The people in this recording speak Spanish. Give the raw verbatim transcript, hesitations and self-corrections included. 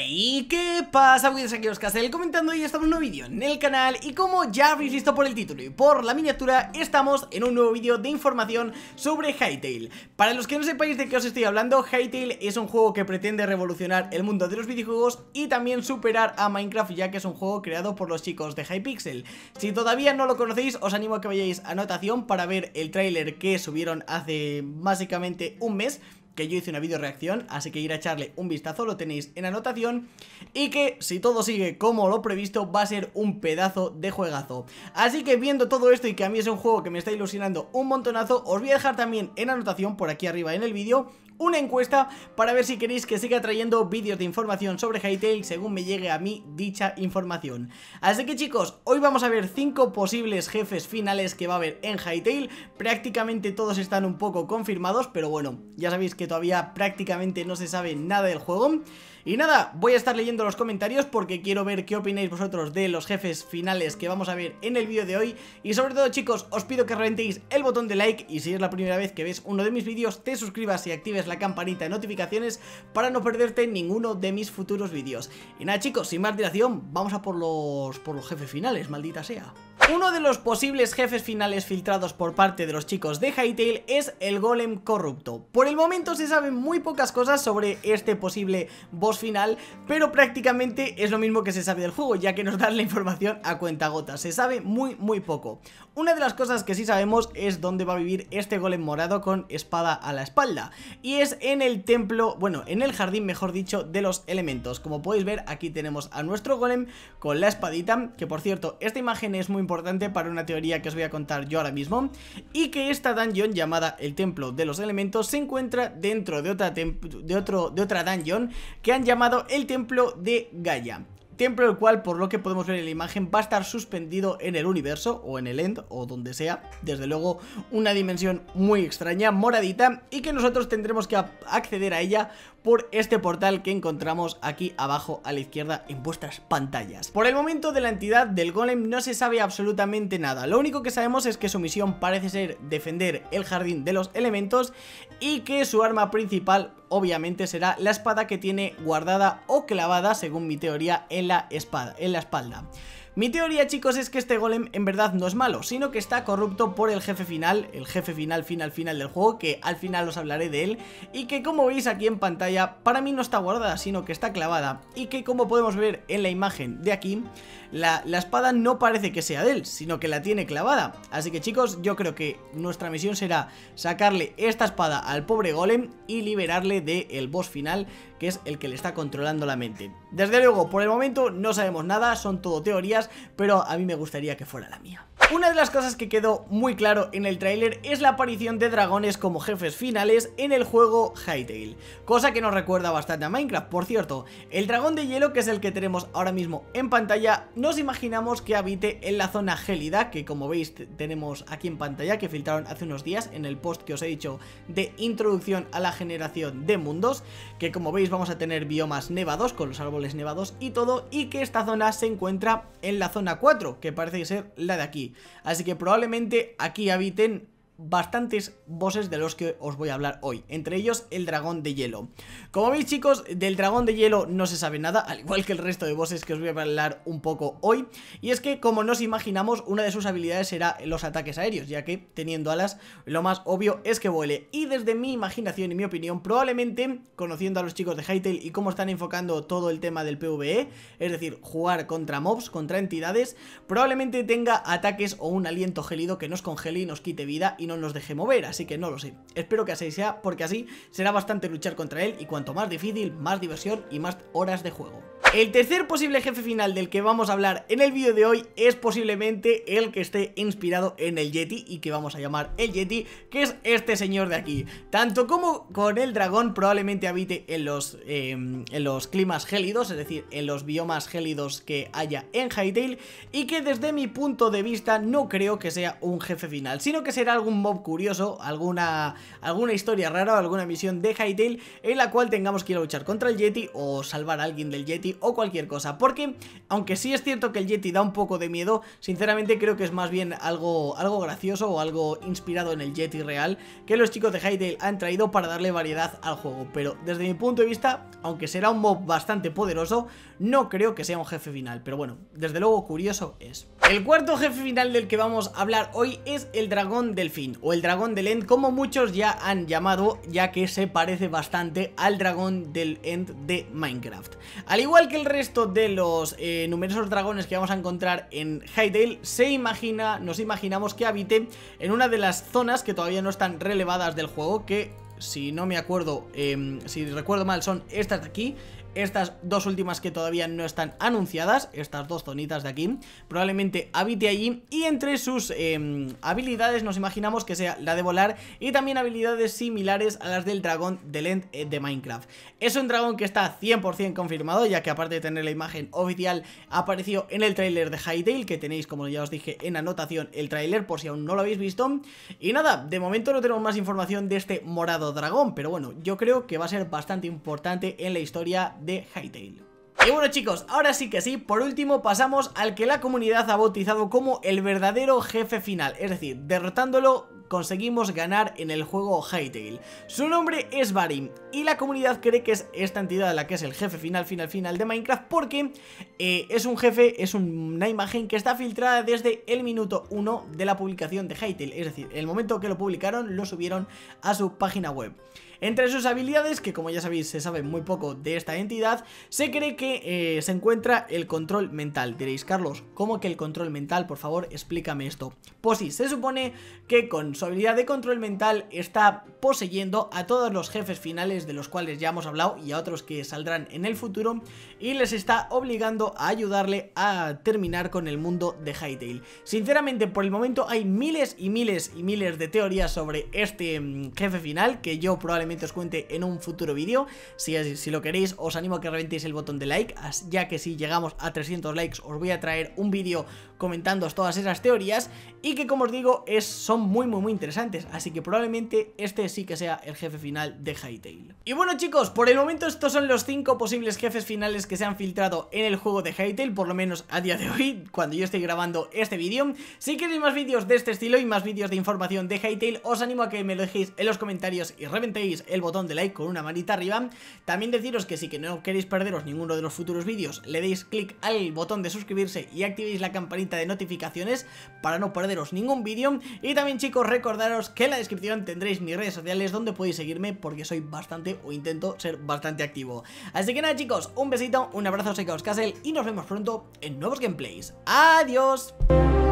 Hey, ¿qué pasa? Voy aquí os Castel comentando y estamos en un nuevo vídeo en el canal. Y como ya habéis visto por el título y por la miniatura, estamos en un nuevo vídeo de información sobre Hytale. Para los que no sepáis de qué os estoy hablando, Hytale es un juego que pretende revolucionar el mundo de los videojuegos y también superar a Minecraft, ya que es un juego creado por los chicos de Hypixel. Si todavía no lo conocéis, os animo a que vayáis a anotación para ver el tráiler que subieron hace básicamente un mes, que yo hice una video reacción, así que ir a echarle un vistazo, lo tenéis en anotación. Y que si todo sigue como lo previsto, va a ser un pedazo de juegazo. Así que viendo todo esto y que a mí es un juego que me está ilusionando un montonazo, os voy a dejar también en anotación por aquí arriba en el vídeo una encuesta para ver si queréis que siga trayendo vídeos de información sobre Hytale según me llegue a mí dicha información. Así que chicos, hoy vamos a ver cinco posibles jefes finales que va a haber en Hytale. Prácticamente todos están un poco confirmados, pero bueno, ya sabéis que todavía prácticamente no se sabe nada del juego. Y nada, voy a estar leyendo los comentarios porque quiero ver qué opináis vosotros de los jefes finales que vamos a ver en el vídeo de hoy. Y sobre todo chicos, os pido que reventéis el botón de like y si es la primera vez que ves uno de mis vídeos, te suscribas y actives la campanita de notificaciones para no perderte ninguno de mis futuros vídeos. Y nada chicos, sin más dilación, vamos a por los, por los jefes finales, maldita sea. Uno de los posibles jefes finales filtrados por parte de los chicos de Hytale es el Golem Corrupto. Por el momento se saben muy pocas cosas sobre este posible boss final, pero prácticamente es lo mismo que se sabe del juego, ya que nos dan la información a cuentagotas. Se sabe muy muy poco. Una de las cosas que sí sabemos es dónde va a vivir este golem morado con espada a la espalda, y es en el templo, bueno, en el jardín mejor dicho, de los elementos. Como podéis ver, aquí tenemos a nuestro golem con la espadita, que por cierto, esta imagen es muy importante para una teoría que os voy a contar yo ahora mismo, y que esta dungeon llamada el templo de los elementos se encuentra dentro de otra, de otro, de otra dungeon que han llamado el templo de Gaia. Templo el cual, por lo que podemos ver en la imagen, va a estar suspendido en el universo o en el End o donde sea. Desde luego una dimensión muy extraña, moradita, y que nosotros tendremos que acceder a ella por este portal que encontramos aquí abajo a la izquierda en vuestras pantallas. Por el momento de la entidad del golem no se sabe absolutamente nada. Lo único que sabemos es que su misión parece ser defender el jardín de los elementos y que su arma principal obviamente será la espada que tiene guardada o clavada, según mi teoría, en la espada, en la espalda. Mi teoría chicos es que este golem en verdad no es malo, sino que está corrupto por el jefe final, el jefe final final final del juego, que al final os hablaré de él, y que como veis aquí en pantalla, para mí no está guardada, sino que está clavada, y que como podemos ver en la imagen de aquí, la, la espada no parece que sea de él, sino que la tiene clavada. Así que chicos, yo creo que nuestra misión será sacarle esta espada al pobre golem y liberarle del boss final, que es el que le está controlando la mente. Desde luego, por el momento no sabemos nada, son todo teorías, pero a mí me gustaría que fuera la mía. Una de las cosas que quedó muy claro en el tráiler es la aparición de dragones como jefes finales en el juego Hytale, cosa que nos recuerda bastante a Minecraft. Por cierto, el dragón de hielo, que es el que tenemos ahora mismo en pantalla, nos imaginamos que habite en la zona gélida, que como veis tenemos aquí en pantalla, que filtraron hace unos días en el post que os he dicho de introducción a la generación de mundos, que como veis vamos a tener biomas nevados con los árboles nevados y todo, y que esta zona se encuentra en la zona cuatro, que parece ser la de aquí. Así que probablemente aquí habiten bastantes bosses de los que os voy a hablar hoy, entre ellos el dragón de hielo. Como veis chicos, del dragón de hielo no se sabe nada, al igual que el resto de bosses que os voy a hablar un poco hoy. Y es que, como nos imaginamos, una de sus habilidades será los ataques aéreos, ya que teniendo alas lo más obvio es que vuele. Y desde mi imaginación y mi opinión, probablemente, conociendo a los chicos de Hytale y cómo están enfocando todo el tema del PvE, es decir, jugar contra mobs, contra entidades, probablemente tenga ataques o un aliento gélido que nos congele y nos quite vida y no nos deje mover, así que no lo sé. Espero que así sea, porque así será bastante luchar contra él, y cuanto más difícil, más diversión y más horas de juego. El tercer posible jefe final del que vamos a hablar en el vídeo de hoy es posiblemente el que esté inspirado en el Yeti y que vamos a llamar el Yeti, que es este señor de aquí. Tanto como con el dragón probablemente habite en los, eh, en los climas gélidos, es decir, en los biomas gélidos que haya en Hytale, y que desde mi punto de vista no creo que sea un jefe final, sino que será algún mob curioso, alguna, alguna historia rara o alguna misión de Hytale en la cual tengamos que ir a luchar contra el Yeti o salvar a alguien del Yeti o cualquier cosa, porque aunque sí es cierto que el Yeti da un poco de miedo, sinceramente creo que es más bien algo, algo gracioso o algo inspirado en el Yeti real que los chicos de Hytale han traído para darle variedad al juego. Pero desde mi punto de vista, aunque será un mob bastante poderoso, no creo que sea un jefe final, pero bueno, desde luego curioso es. El cuarto jefe final del que vamos a hablar hoy es el dragón delfín, o el dragón del End, como muchos ya han llamado, ya que se parece bastante al dragón del End de Minecraft. Al igual que el resto de los eh, numerosos dragones que vamos a encontrar en Hytale, se imagina, nos imaginamos que habite en una de las zonas que todavía no están relevadas del juego, que si no me acuerdo, eh, si recuerdo mal, son estas de aquí. Estas dos últimas que todavía no están anunciadas, estas dos zonitas de aquí, probablemente habite allí, y entre sus eh, habilidades nos imaginamos que sea la de volar y también habilidades similares a las del dragón del End de Minecraft. Es un dragón que está cien por cien confirmado, ya que aparte de tener la imagen oficial, apareció en el tráiler de Hytale, que tenéis, como ya os dije, en anotación el tráiler por si aún no lo habéis visto. Y nada, de momento no tenemos más información de este morado dragón, pero bueno, yo creo que va a ser bastante importante en la historia de Hytale. Y bueno chicos, ahora sí que sí, por último pasamos al que la comunidad ha bautizado como el verdadero jefe final, es decir, derrotándolo conseguimos ganar en el juego Hytale. Su nombre es Varim y la comunidad cree que es esta entidad la que es el jefe final, final, final de Minecraft, porque eh, es un jefe, es un, una imagen que está filtrada desde el minuto uno de la publicación de Hytale, es decir, el momento que lo publicaron lo subieron a su página web. Entre sus habilidades, que como ya sabéis se sabe muy poco de esta entidad, se cree que eh, se encuentra el control mental. Diréis, Carlos, ¿cómo que el control mental? Por favor, explícame esto. Pues sí, se supone que con su habilidad de control mental está poseyendo a todos los jefes finales de los cuales ya hemos hablado y a otros que saldrán en el futuro, y les está obligando a ayudarle a terminar con el mundo de Hytale. Sinceramente, por el momento hay miles y miles y miles de teorías sobre este mm, jefe final que yo probablemente os cuente en un futuro vídeo. Si, si lo queréis, os animo a que reventéis el botón de like, ya que si llegamos a trescientos likes os voy a traer un vídeo comentando todas esas teorías, y que como os digo es, son muy muy muy interesantes, así que probablemente este sí que sea el jefe final de Hytale. Y bueno chicos, por el momento estos son los cinco posibles jefes finales que se han filtrado en el juego de Hytale, por lo menos a día de hoy, cuando yo estoy grabando este vídeo. Si queréis más vídeos de este estilo y más vídeos de información de Hytale, os animo a que me lo dejéis en los comentarios y reventéis el botón de like con una manita arriba. También deciros que si que no queréis perderos ninguno de los futuros vídeos, le deis clic al botón de suscribirse y activéis la campanita de notificaciones para no perderos ningún vídeo. Y también chicos, recordaros que en la descripción tendréis mis redes sociales donde podéis seguirme, porque soy bastante, o intento ser bastante activo. Así que nada chicos, un besito, un abrazo, soy Caos Castle y nos vemos pronto en nuevos gameplays. ¡Adiós!